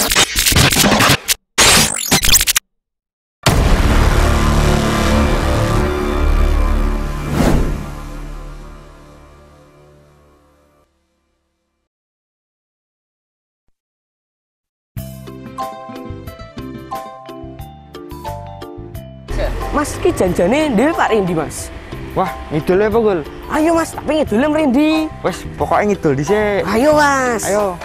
Mas, ki janjane dhewe Pak Rendi, Mas. Wah, ngidul apa, Gul? Ayo, Mas, tapi ngidul Rendi. Wes, pokoknya ngidul dhisik. Ayo, Mas. Ayo.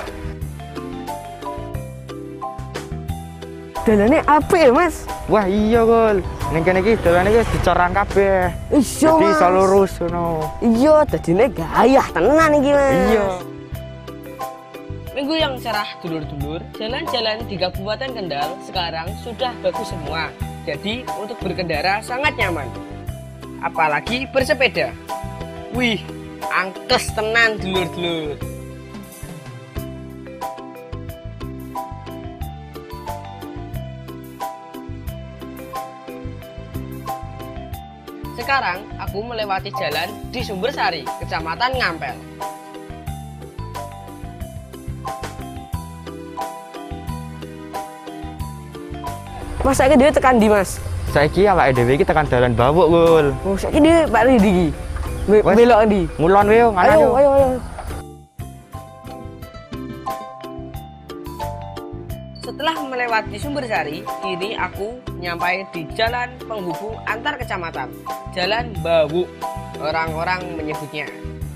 Dalane apik ya, Mas? Wah, iya, Gul. Ning kene iki dalane iki dicorang kabeh. Iya, Jadi Mas. iso lurus ngono. Iya, dadine gayah tenan iki, Mas. Iya. Minggu yang cerah dulur-dulur, jalan-jalan di Kabupaten Kendal sekarang sudah bagus semua. Jadi untuk berkendara sangat nyaman. Apalagi bersepeda. Wih, angkes tenan dulur-dulur. Sekarang aku melewati jalan di Sumbersari, Kecamatan Ngampel. Mas, saiki dhewe tekan ndi, Mas? Saiki awake dhewe iki tekan dalan Bawuk, Gul. Oh, saiki dhewe Pak Rendi iki. Wes. Belok ndi? Ngulon wae, yo, Ayo, ayo, ayo. Setelah melewati Sumbersari, kini aku nyampai di jalan penghubung antar kecamatan, Jalan Bawuk, orang-orang menyebutnya.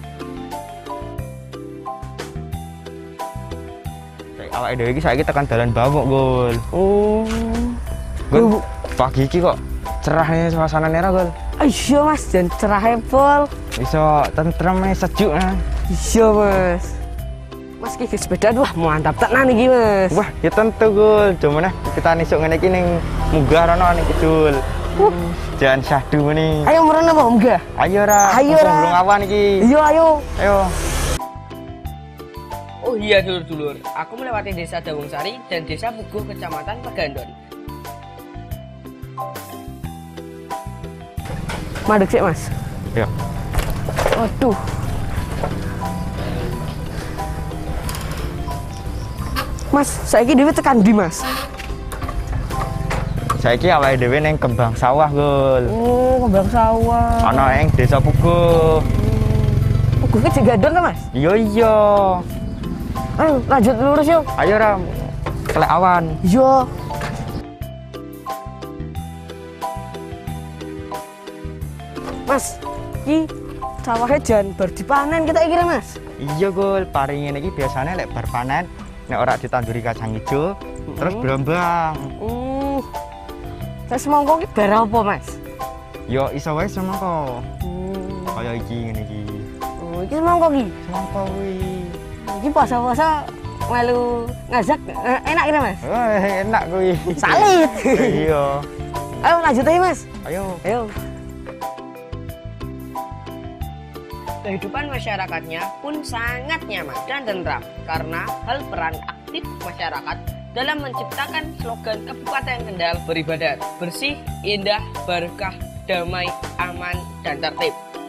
Awake dhewe iki saiki tekan dalan Bawuk, Gul. Oh. Gul, pagi iki kok cerah nih suasanane ra, Gul. Iya, Mas, jan cerah pol. Iso tentrem sejuk nah. Iya, Mas. Mas ki sepeda wah mantap tenan iki, Mas. Wah, ya tentu, Gul. Cuman kita nisuk ngene iki ning munggah rono ning kidul. Jangan syahdu nih. Ayo merono apa enggak? Ayo ra. Ayo, Ra. Belum awan iki. Iya, ayo. Ayo. Oh iya dulur-dulur, aku melewati desa Dawungsari dan desa Puguh, Kecamatan Pegandon. Madeg sik, Mas. Yuk. Waduh. Mas, saiki dhewe tekan ndi, Mas? Saiki awake dhewe ning Kembang Sawah, Gul. Oh, Kembang Sawah. Ana ing Desa Puguh. Puguh ki Gadon ta, Mas? Iya iya. Ayo lanjut lurus yuk. Ayo ra. Kelek awan. Iya. Mas, ki sawahnya jan bar dipanen kita iki, Mas. Iya, Gul. Paring ngene iki biasane lek bar panen nek ora ditanduri kacang ijo terus berombang. Lah semangka ki bar apa, Mas? Yo iso wae semangka. Kaya iki ngene iki. Oh, iki semangka ki. Semangka kuwi. Iki puasa-puasa melu ngajak enak kira, Mas. Wah, enak kuwi. Salit. Iya. Ayo lanjut aja, Mas. Ayo. Ayo. Kehidupan masyarakatnya pun sangat nyaman dan tentram karena hal peran aktif masyarakat dalam menciptakan slogan Kabupaten Kendal beribadat, bersih, indah, berkah, damai, aman, dan tertib.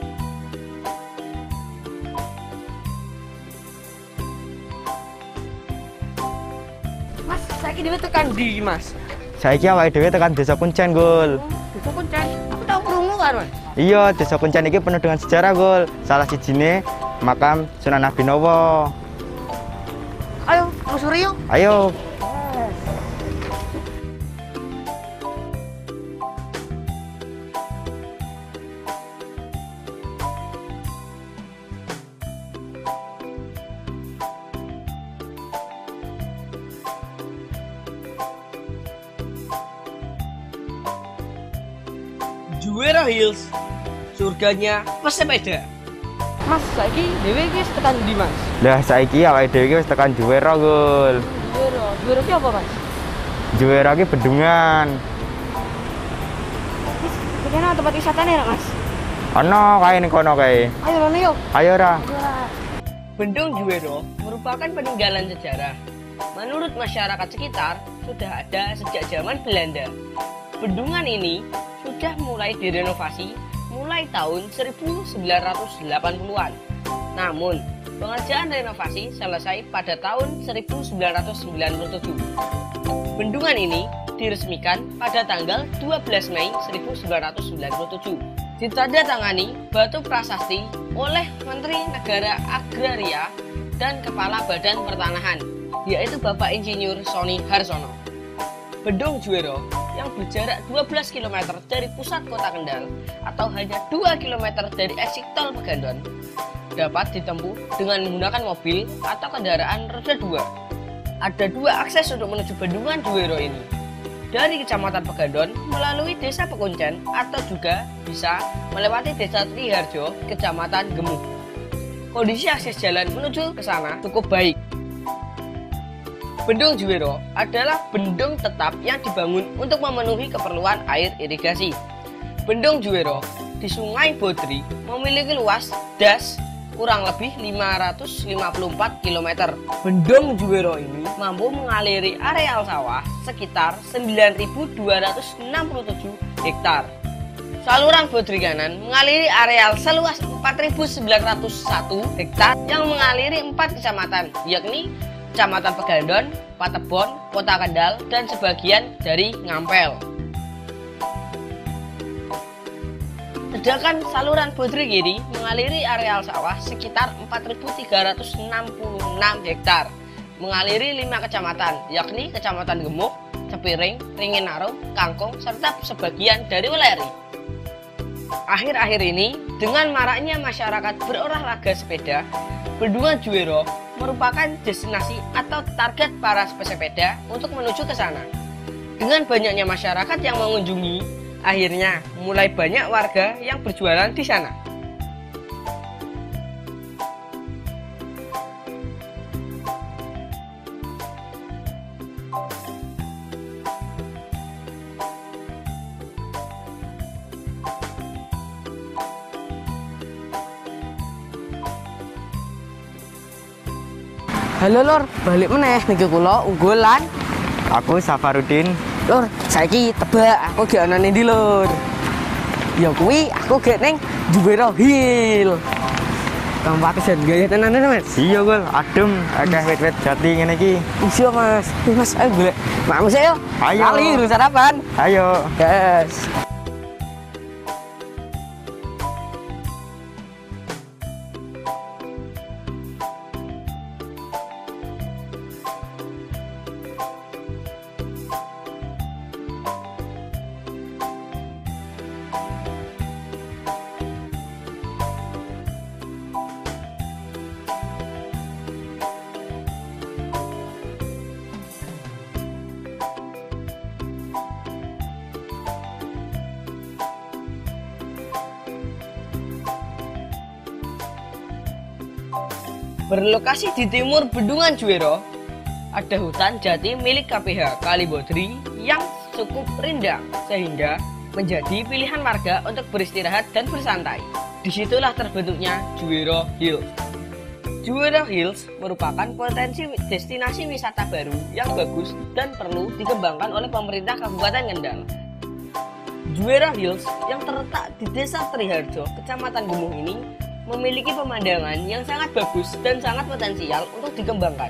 Mas, saiki dhewe tekan ndi, Mas? Saiki awake dhewe tekan Desa Kuncen, Gul. Desa Kuncen. Aku tau krungu kan, Mas. Iya, Desa Kuncen iki penuh dengan sejarah, Gul. Salah sijine makam Sunan Nabi Nowo. Ayo, telusuri yuk. Ayo. Juwera Hills, surganya pesepeda. Mas, saiki dhewe iki wis tekan ndi, Mas? Lah saiki awake dhewe iki wis tekan Juwera, Gul. Juwera. Juwera ki apa, Mas? Juwera ki bendungan. Iki kene tempat wisatane ya, Mas? Ana kae ning kono kae. Ayo rono yuk. Ayo ra. Bendung Juwero merupakan peninggalan sejarah. Menurut masyarakat sekitar, sudah ada sejak zaman Belanda. Bendungan ini sudah mulai direnovasi mulai tahun 1980-an. Namun, pengerjaan renovasi selesai pada tahun 1997. Bendungan ini diresmikan pada tanggal 12 Mei 1997. Ditandatangani batu prasasti oleh Menteri Negara Agraria dan Kepala Badan Pertanahan, yaitu Bapak Insinyur Sony Harsono. Bendung Juwero yang berjarak 12 km dari pusat kota Kendal atau hanya 2 km dari eksik tol Pegandon dapat ditempuh dengan menggunakan mobil atau kendaraan roda 2. Ada 2 akses untuk menuju Bendungan Juwero ini, dari Kecamatan Pegandon melalui Desa Pekuncen atau juga bisa melewati Desa Triharjo, Kecamatan Gemuh. Kondisi akses jalan menuju ke sana cukup baik. Bendung Juwero adalah bendung tetap yang dibangun untuk memenuhi keperluan air irigasi. Bendung Juwero di Sungai Bodri memiliki luas das kurang lebih 554 km. Bendung Juwero ini mampu mengaliri areal sawah sekitar 9.267 hektar. Saluran Bodri kanan mengaliri areal seluas 4.901 hektar yang mengaliri 4 kecamatan, yakni Kecamatan Pegandon, Patebon, Kota Kendal, dan sebagian dari Ngampel. Sedangkan saluran Bodri kiri mengaliri areal sawah sekitar 4.366 hektar, mengaliri 5 kecamatan, yakni Kecamatan Gemuh, Cepiring, Ringinaro, Kangkung, serta sebagian dari Weleri. Akhir-akhir ini, dengan maraknya masyarakat berolahraga sepeda, Bendungan Juwero merupakan destinasi atau target para pesepeda untuk menuju ke sana. Dengan banyaknya masyarakat yang mengunjungi, akhirnya mulai banyak warga yang berjualan di sana. Halo Lur, balik meneh niki kula unggulan. Aku Safarudin. Lur, saiki tebak aku gak ana ndi Lur. Ya kuwi aku gak ning Juwero Hill. Tempat isen gaya tenan Mas. Iya Gol, adem, akeh wit-wit jati ngene iki. Iya Mas. Mas ayo golek. Mak Mas ayo. Ayo. Kali urus sarapan. Ayo. Yes. Berlokasi di timur Bendungan Juwero, ada hutan jati milik KPH Kali Bodri yang cukup rindang sehingga menjadi pilihan warga untuk beristirahat dan bersantai. Disitulah terbentuknya Juwero Hills. Juwero Hills merupakan potensi destinasi wisata baru yang bagus dan perlu dikembangkan oleh pemerintah Kabupaten Kendal. Juwero Hills yang terletak di Desa Triharjo, Kecamatan Gemuh ini memiliki pemandangan yang sangat bagus dan sangat potensial untuk dikembangkan.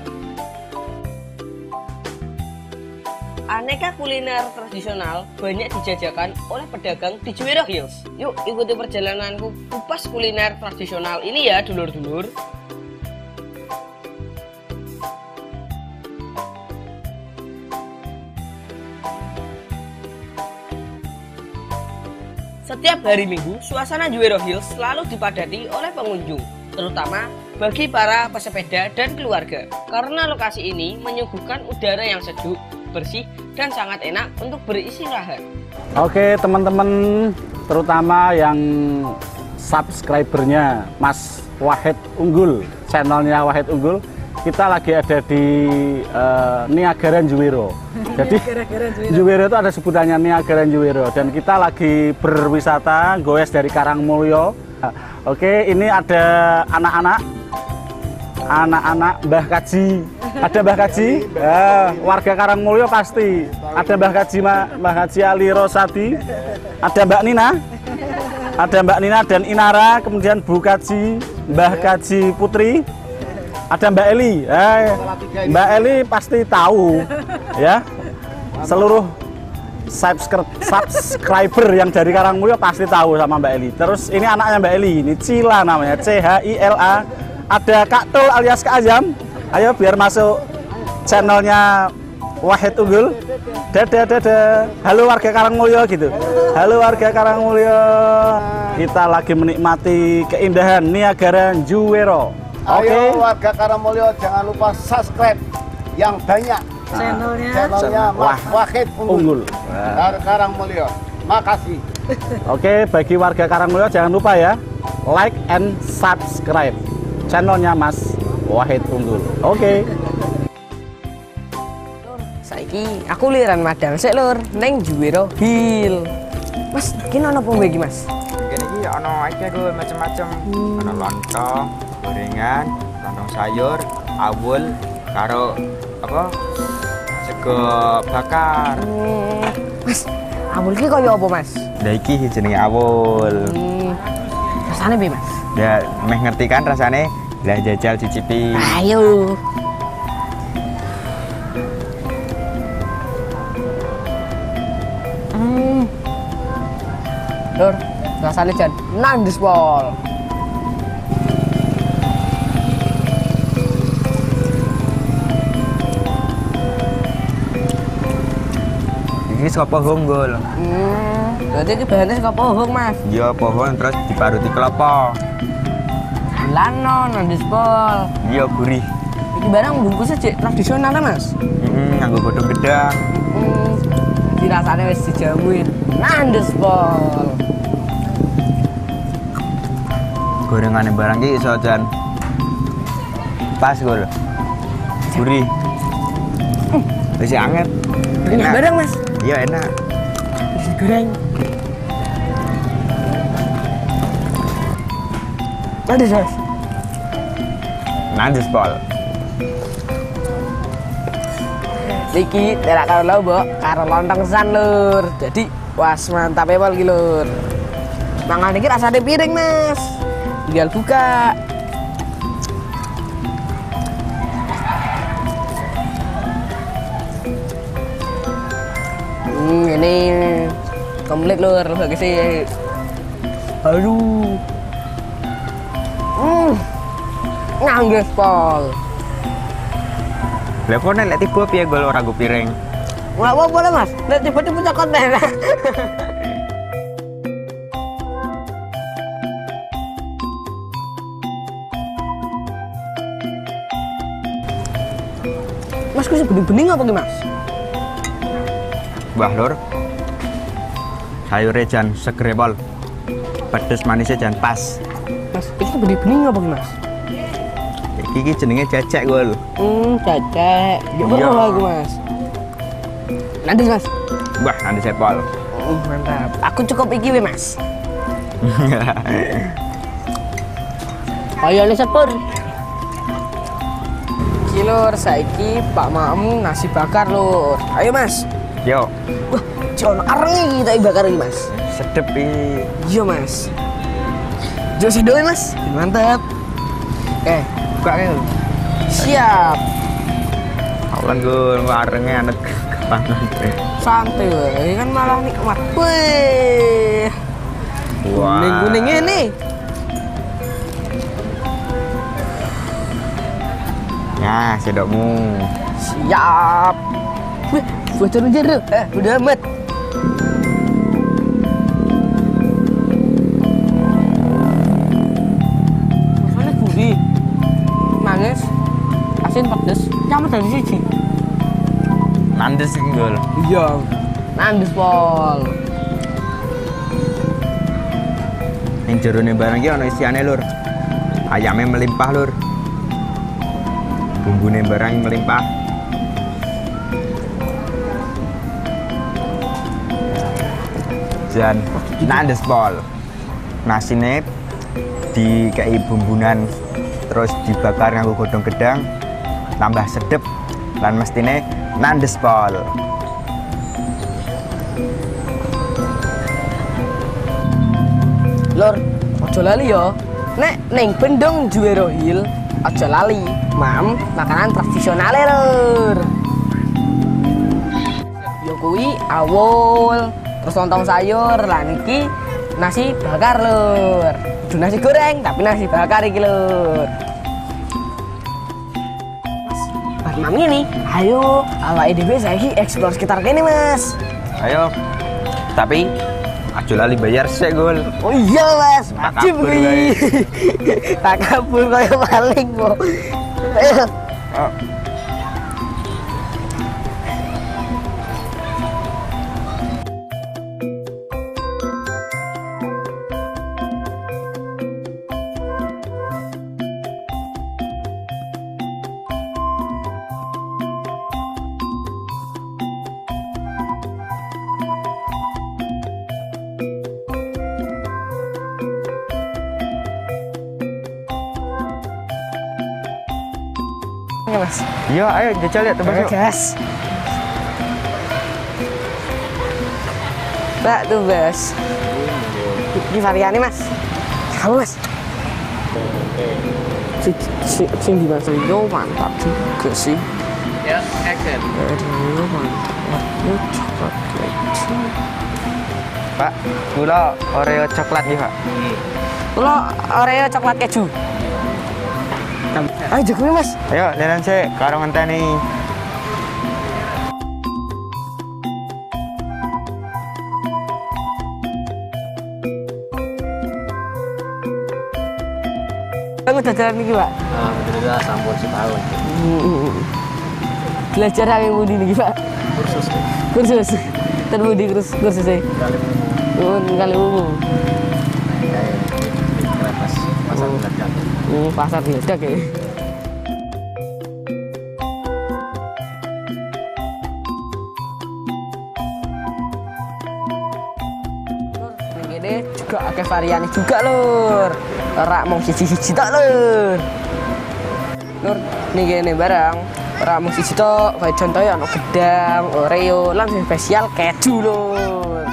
Aneka kuliner tradisional banyak dijajakan oleh pedagang di Juwero Hills. Yuk ikuti perjalananku kupas kuliner tradisional ini ya dulur-dulur. Setiap hari Minggu, suasana Juwero Hills selalu dipadati oleh pengunjung, terutama bagi para pesepeda dan keluarga. Karena lokasi ini menyuguhkan udara yang sejuk, bersih, dan sangat enak untuk beristirahat. Oke teman-teman, terutama yang subscribernya Mas Wahid Unggul, channelnya Wahid Unggul, kita lagi ada di Niagaran Juwero. Jadi Juwero itu ada sebutannya Niagaran Juwero, dan kita lagi berwisata goes dari Karangmulyo. Oke, ini ada anak-anak Mbah Kaji. Ada Mbah Kaji, warga Karangmulyo pasti. Ada Mbah Kaji Ali Rosadi, ada Mbak Nina dan Inara, kemudian Bu Kaji, Mbah Kaji Putri, ada Mbak Eli. Mbak Eli pasti tahu ya. Seluruh subscriber yang dari Karangmulyo pasti tahu sama Mbak Eli. Terus ini anaknya Mbak Eli, ini Cila namanya, CHILA. Ada Kak Tul alias Kak Azam. Ayo biar masuk channelnya Wahid Unggul. Dadah. Halo warga Karangmulyo gitu. Halo warga Karangmulyo. Kita lagi menikmati keindahan Niagara Juwero. Oke. Ayo warga Karangmulyo jangan lupa subscribe yang banyak. Channelnya Mas Wahid Unggul. Karangmulyo. Makasih. Oke, bagi warga Karangmulyo jangan lupa ya, like and subscribe channelnya Mas Wahid Unggul. Oke. Saiki aku liran madang sik lur ning Juwero Hill. Mas, kene ana apa iki, Mas? Kene iki ana iki aku macam-macam. Ana lontong, gorengan, lontong sayur, awul karo apa? Sego bakar. Mas, awul ki kaya apa, Mas? Lah iki jenenge awul. Rasane piye, Mas? Ya meh ngerti kan rasane? Lah jajal cicipi. Ayo. Lur, rasane jan nandes pol. Iki saka pohon gol. Berarti iki bahane saka pohon, Mas. Iya pohon terus diparuti kelapa. Lano nandes pol. Iya gurih. Iki barang bungkusnya cek tradisional kan, Mas? Nganggo godhong gedang. Jadi rasanya wis dijamuin nandes pol. Gorengane barang iki iso jan pas gol. Gurih. Wis anget. Enak barang, Mas. Iya enak. Goreng. Nandes, Mas. Nandes pol. Iki terak karo lombok karo lontong san lur. Jadi was mantap ya pol iki lur. Mangan iki rasane piring, Mas. Tinggal buka. Ini komplit lur bagi si. Aduh. Nangges pol. Lah kok nek tiba piye gol ora nggo piring? Nggak apa-apa lah, Mas. Nek tiba-tiba punya konten. Mas, kok bening-bening apa ki, Mas? Wah, Lur. Sayure jan segere pol. Pedes manisnya jan pas. Mas, ini bening-bening apa ki, Mas? Iki jenenge jajak gol. Cacek. Iya. Aku, Mas. Nanti, Mas. Wah, nanti saya pol. Mantap. Aku cukup iki we, Mas. Ayo lihat pur. Lur, saiki Pak Maem nasi bakar lur. Ayo Mas. Yo, Wah, jon areng iki tak bakar iki Mas. sedep iki. Iya Mas. Jo sedoe Mas. Mantap. Buka kan. Siap. Awan gol warenge anet kepangan. Santai wae kan malah nikmat. Wih. Wah. Kuning-kuning ini. Nah, sedokmu. Siap. Wih, bocor jeruk. Udah amat. Rasanya gurih, manis, asin, pedes, campur dari siji. Nandes iki gol. Iya, nandes pol. Ning jerone barang iki ana isiane, Lur. Ayamnya melimpah, Lur. Bumbune barang melimpah. Dan nandes pol. Nasine dikei bumbunan terus dibakar nganggo godhong gedang tambah sedep lan mestine nandes pol. Lur, ojo lali yo. nek neng Bendung Juwero Hill aja lali mam makanan tradisional lur. Yo kuwi awul, terus lontong sayur, lan iki nasi bakar lur. Kudu nasi goreng tapi nasi bakar iki lur. Mas, bar mam ini, ayo awake dhewe saiki eksplor sekitar kene Mas. Ayo. Tapi aja lali bayar sik, Gul. Oh iya Mas, wajib kabur kuwi. Tak kabur kaya maling kok. Ayo. Oh. Ya, Mas. Iya, ayo jajal lihat tebas Ayo, yuk. gas. Mbak tuh, Bas. Ini variannya, Mas. Kamu, Mas. Sing di Mas Rio mantap juga sih. Ya, action. Aduh, mantap. Coklat keju. Pak, gula Oreo coklat nih, Pak. Lo Oreo coklat keju. Ayo jago Mas. Ayo, lihat sih, karo ngenteni. Kamu udah jalan nih, Pak? Alhamdulillah sampun setahun. Belajar yang budi nih, Pak? Kursus Kursus. Terbudi kursusnya. Kali umum. Pasar Geladak. Pasar Geladak ya. Ini juga ada varian juga lur. Rak mau siji-siji tak lur. Lur, nih gini barang. Rak mau siji tok, kayak contohnya ono gedang, Oreo, langsung spesial keju lur.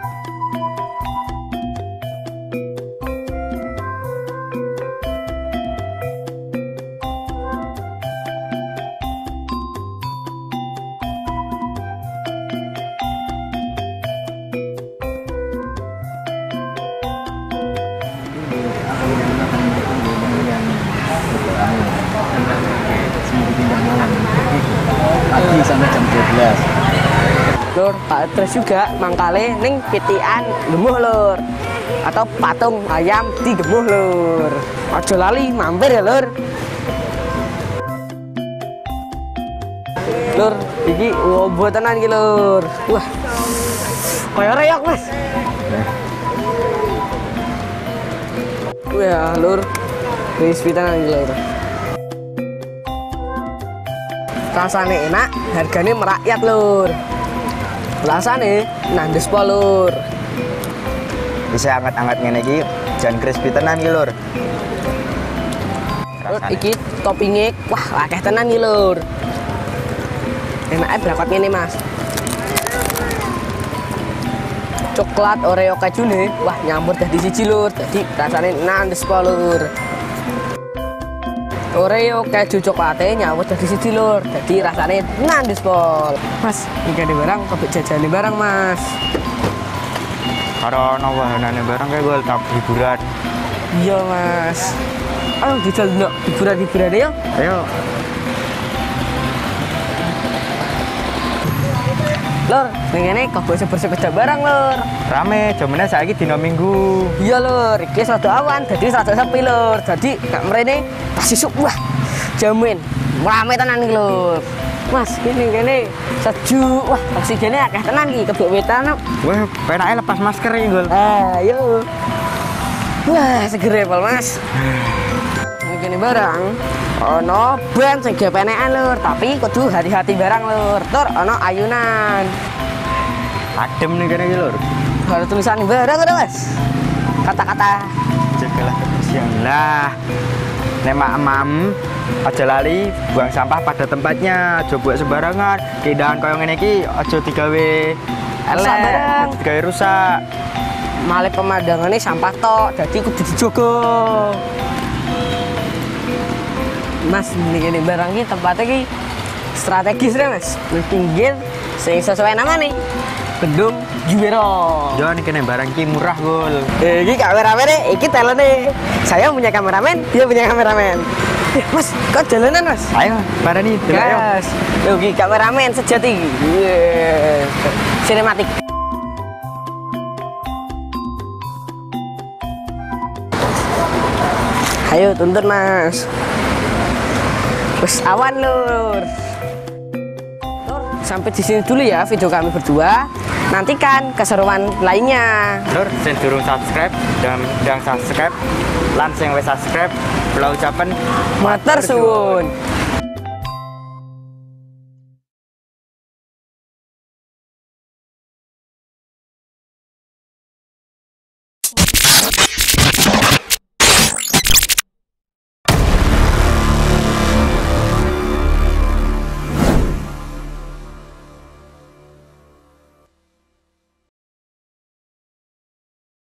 Pagi sampai jam 12. Lur, terus juga mangkale ning pitian gemuh lur. Atau patung ayam di gemuh lur. Aja lali mampir ya lur. Lur, iki buat tenan iki lur. Wah. Kaya reyok, Mas. Wah, lur. Crispy tenan iki lur. Rasanya enak, harganya merakyat lur. Rasanya nandes po lur. Bisa anget-anget ngene iki, jan crispy tenan iki, Lur. Lur, iki toppingnya, wah akeh tenan iki lur. Enaknya berangkat ngene Mas. Coklat Oreo keju nih, wah nyampur dadi siji lur. Jadi rasanya nandes po lur. Oreo keju coklatnya nyamuk dari siji lur, jadi rasanya nandes pol. Mas, ini ada barang, kebek jajan barang Mas. Karo ono wahanane barang kayak gue tak hiburan. Iya Mas. Ayo dijal dulu hiburan ya. Ayo. Lur, ini kebek bersepeda barang lur. Rame, jamannya saiki dina Minggu. Iya lur, iki rada awan, jadi rada sepi lur. Jadi gak mrene pas isuk wah jamin rame tenan iki lur. Mas, kene sejuk. Wah, oksigennya akeh tenan iki kebek wetan. Wah, penake lepas masker iki, Gul. Ayo. Wah, seger pol Mas. Ini barang ono ban sing gepenekan lur, tapi kudu hati-hati barang lur. Tur ono ayunan. Adem nih kene iki, Lur. Ada tulisan barang ada Mas. Kata-kata Jagalah kebersihan lah. Nek mam aja lali buang sampah pada tempatnya, aja buat sembarangan. Keindahan koyo ngene iki aja digawe elek, barang. digawe rusak. malah pemandangannya sampah tok, jadi kudu dijogo. Mas, ini barang ini tempatnya ini strategis ya mas. Di pinggir, sesuai nama nih, Bendung Juwero. Yo nih kene barang ki murah gol. Ini kameramen nih, ini talent nih. Saya punya kameramen, dia punya kameramen. Mas, kau jalanan mas? Ayo, pada nih, Gas. Yogi kameramen sejati. Sinematik. Ayo tuntun mas. Wes awan lur. Lur, sampai di sini dulu ya video kami berdua. Nantikan keseruan lainnya. Lur, sing durung subscribe dan yang subscribe, lan sing wis subscribe, kula ucapen Matur suwun.